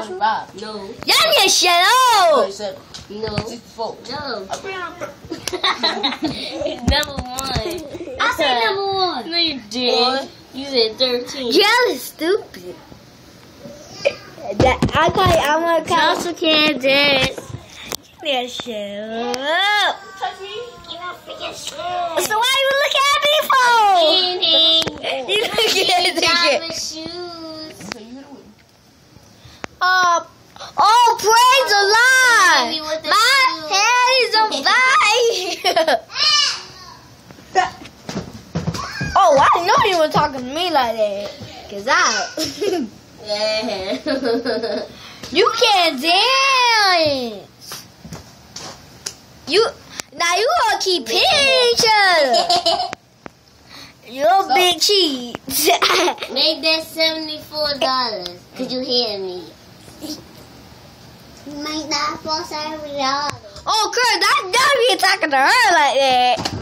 45. No. Y'all need to shut up. 37. No. 64. No. Okay. Number 1. I said number 1. No, you didn't. You said 13. Y'all is stupid. I want to count. Joshua can't dance. Yeah, shut up. Touch me. You want freaking shit. So why you looking at me for? You looking at me. Diamond shoes. So you hit it with me. Oh, praise the Baby, Lord. what the My shoes? head is on fire. Oh, I know you were talking to me like that. Cause Yeah. you can't dance. You gonna keep pictures. You're a big cheat. Make that $74. Could you hear me? Make that for $70. Oh, Kurt, don't be talking to her like that.